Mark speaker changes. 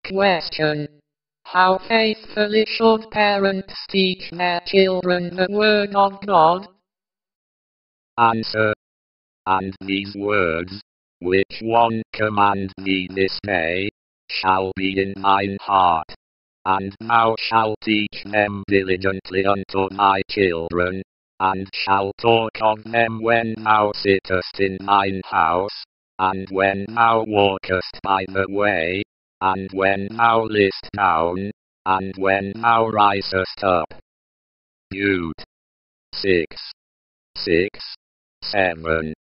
Speaker 1: Question. How faithfully should parents teach their children the Word of God?
Speaker 2: Answer. And these words, which one command thee this day, shall be in thine heart, and thou shalt teach them diligently unto thy children, and shalt talk of them when thou sittest in thine house, and when thou walkest by the way, and when thou liest down, and when thou risest up. Deut. 6:6, 7.